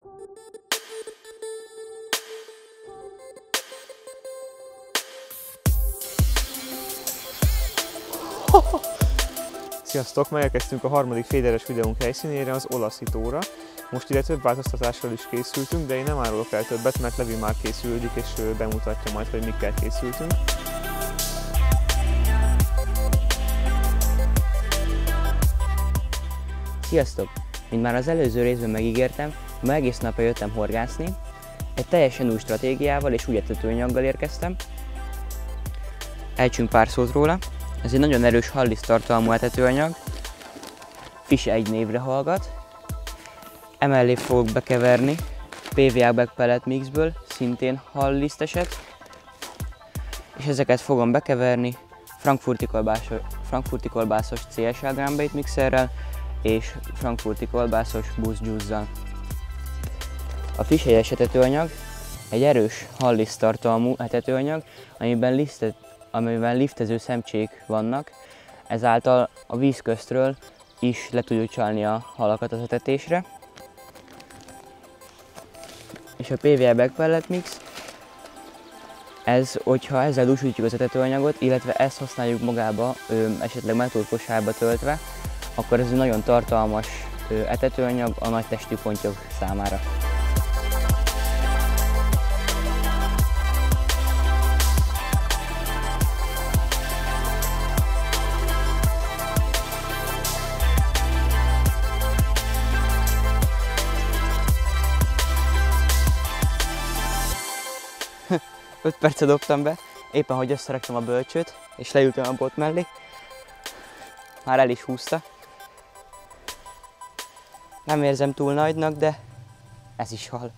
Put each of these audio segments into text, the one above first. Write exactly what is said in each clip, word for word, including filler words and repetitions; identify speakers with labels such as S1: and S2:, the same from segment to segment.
S1: Sziasztok! Megérkeztünk a harmadik féderes videónk helyszínére, az olaszítóra. Most ide több változtatással is készültünk, de én nem árulok el többet, mert Levi már készülődik, és bemutatja majd, hogy mikkel készültünk.
S2: Sziasztok! Mint már az előző részben megígértem, ma egész napra jöttem horgászni. Egy teljesen új stratégiával és új etetőanyaggal érkeztem. Ejtsünk pár szót róla. Ez egy nagyon erős hallisz tartalmú etetőanyag. Fish egy névre hallgat. Emellé fogok bekeverni pé vé á Back Pellet Mixből, szintén halliszteset. És ezeket fogom bekeverni frankfurti kolbásos, frankfurti kolbászos cé es el Gunbait mixerrel és frankfurti kolbászos Boost Juice-zal. A Fish egy etetőanyag egy erős hallisz tartalmú etetőanyag, amiben, lisztet, amiben liftező szemcsék vannak, ezáltal a vízköztről is le tudjuk csalni a halakat az etetésre. És a pé vé á Back Pellet Mix, ez, hogyha ezzel dúsítjuk az etetőanyagot, illetve ezt használjuk magába, ö, esetleg metódkosárba töltve, akkor ez egy nagyon tartalmas ö, etetőanyag a nagy testű pontyok számára. öt percet dobtam be, éppen hogy összeraktam a bölcsőt, és leültem a bot mellé. Már el is húzta. Nem érzem túl nagynak, de ez is hal.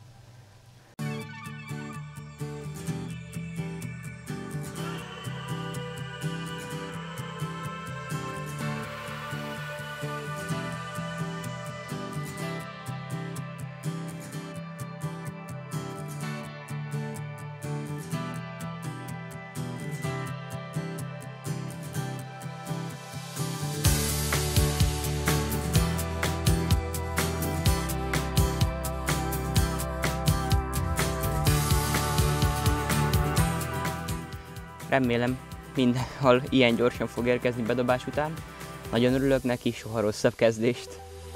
S2: Remélem minden hal ilyen gyorsan fog érkezni bedobás után. Nagyon örülök neki, soha rosszabb kezdést.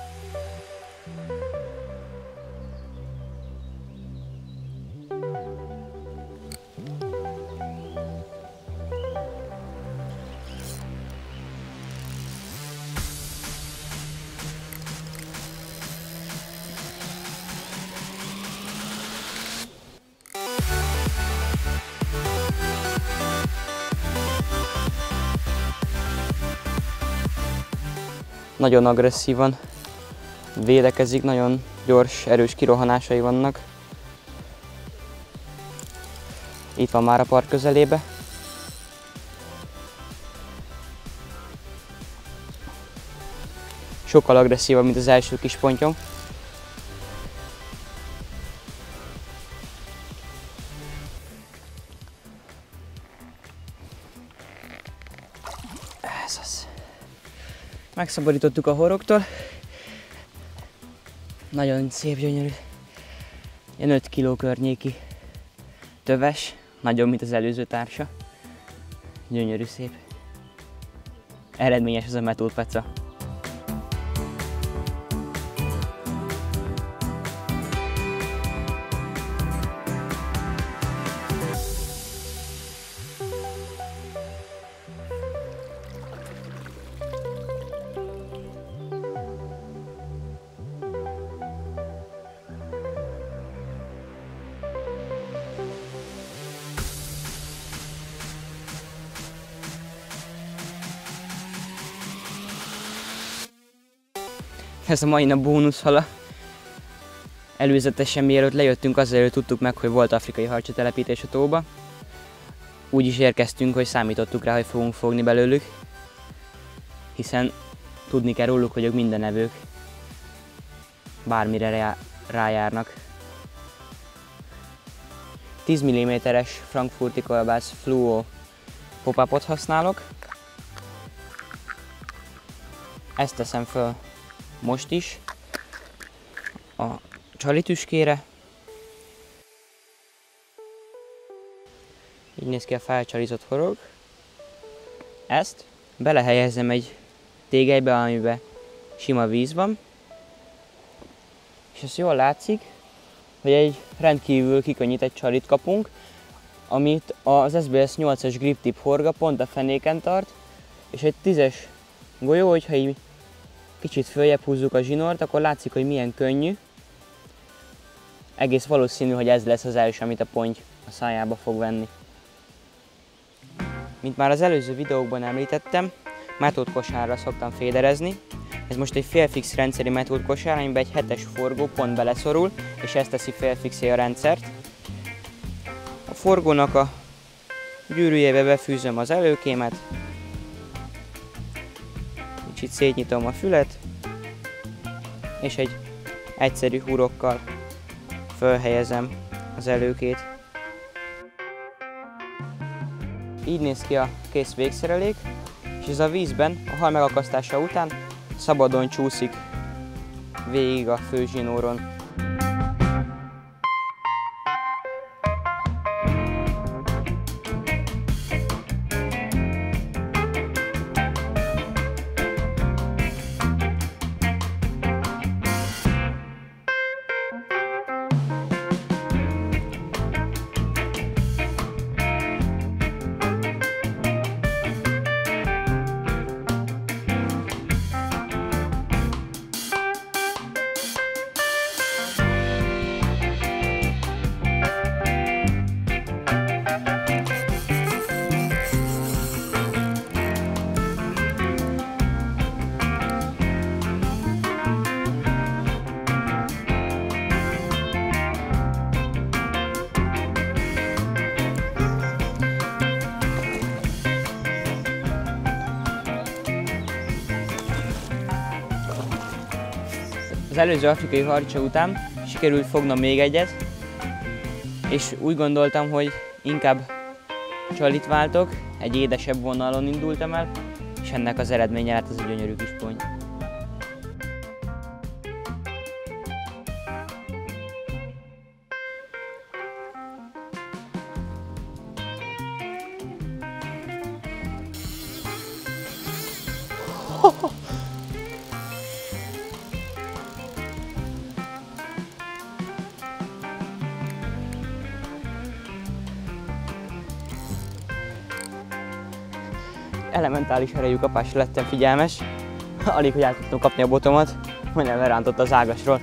S2: Nagyon agresszívan védekezik, nagyon gyors, erős kirohanásai vannak. Itt van már a part közelébe. Sokkal agresszívabb, mint az első kis pontyom. Ez az. Megszabadítottuk a horogtól. Nagyon szép, gyönyörű. Ilyen öt kiló környéki töves, nagyobb, mint az előző társa. Gyönyörű, szép. Eredményes ez a metódpeca. Ez a mai nap bónuszhala. Előzetesen mielőtt lejöttünk, azért tudtuk meg, hogy volt afrikai harcsa-telepítés a tóba. Úgy is érkeztünk, hogy számítottuk rá, hogy fogunk fogni belőlük, hiszen tudni kell róluk, hogy ők mindenevők. Bármire rájárnak. tíz milliméteres frankfurti kolbász fluo pop-upot használok. Ezt teszem föl most is a csalitüskére. Így néz ki a felcsalizott horog. Ezt belehelyezzem egy tégelybe, amiben sima víz van. És ez jól látszik, hogy egy rendkívül kikönnyített csalit kapunk, amit az es bé es nyolcas grip tip horga pont a fenéken tart, és egy tízes golyó, hogyha így kicsit följebb húzzuk a zsinort, akkor látszik, hogy milyen könnyű. Egész valószínű, hogy ez lesz az első, amit a ponty a szájába fog venni. Mint már az előző videókban említettem, metódkosárra szoktam féderezni. Ez most egy félfix rendszeri metódkosár, amiben egy hetes forgó pont beleszorul, és ezt teszi félfixé a rendszert. A forgónak a gyűrűjébe befűzöm az előkémet, kicsit szétnyitom a fület, és egy egyszerű húrokkal fölhelyezem az előkét. Így néz ki a kész végszerelék, és ez a vízben a hal megakasztása után szabadon csúszik végig a főzsinóron. Az előző afrikai harcsa után sikerült fognom még egyet, és úgy gondoltam, hogy inkább csalit váltok, egy édesebb vonalon indultam el, és ennek az eredménye lett az a gyönyörű kis ponty. Elementális erejű kapásra lettem figyelmes, alig hogy el tudtam kapni a botomat, majdnem lerántott az ágasról.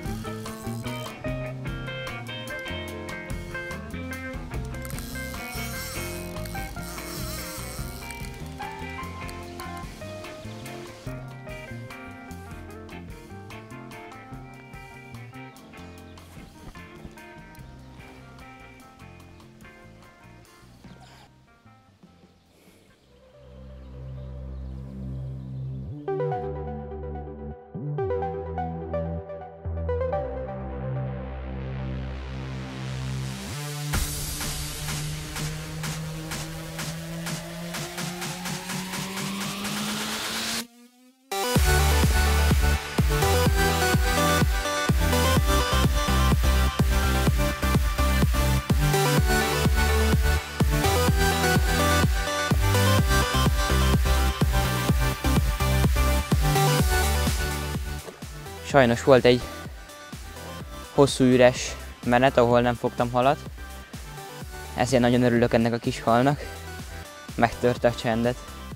S2: Sajnos volt egy hosszú üres menet, ahol nem fogtam halat. Ezért nagyon örülök ennek a kis halnak. Megtörte a csendet.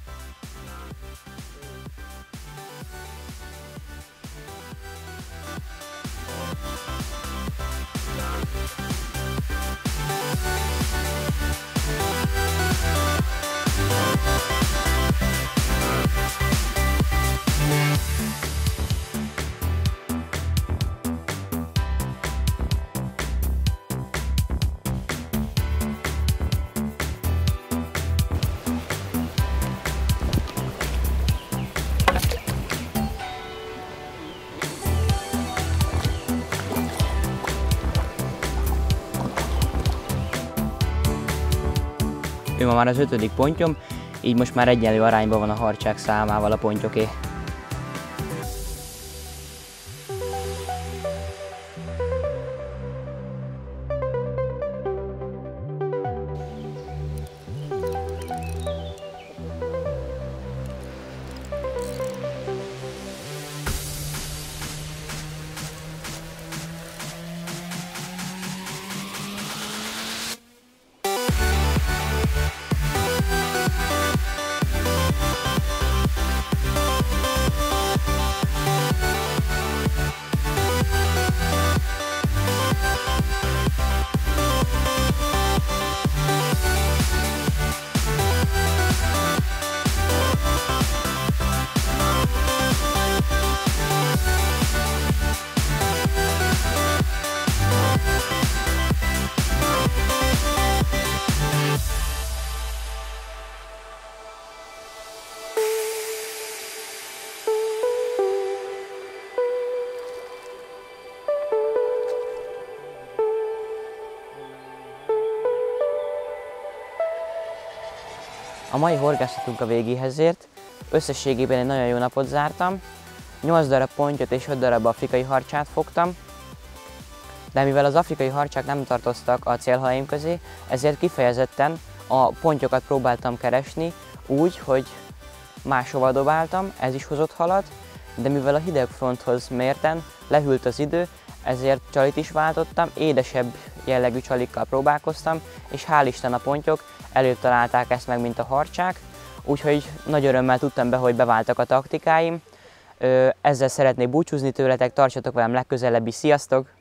S2: Ő ma már az ötödik pontyom, így most már egyenlő arányban van a harcsák számával a pontyoké. A mai horgászatunk a végéhez ért, összességében egy nagyon jó napot zártam, nyolc darab pontyot és öt darab afrikai harcsát fogtam, de mivel az afrikai harcsák nem tartoztak a célhalaim közé, ezért kifejezetten a pontyokat próbáltam keresni úgy, hogy máshova dobáltam, ez is hozott halat, de mivel a hidegfronthoz mérten lehűlt az idő, ezért csalit is váltottam, édesebb jellegű csalikkal próbálkoztam, és hál' Isten a pontyok előbb találták ezt meg, mint a harcsák, úgyhogy nagy örömmel tudtam be, hogy beváltak a taktikáim. Ezzel szeretnék búcsúzni tőletek, tartsatok velem legközelebb is, sziasztok!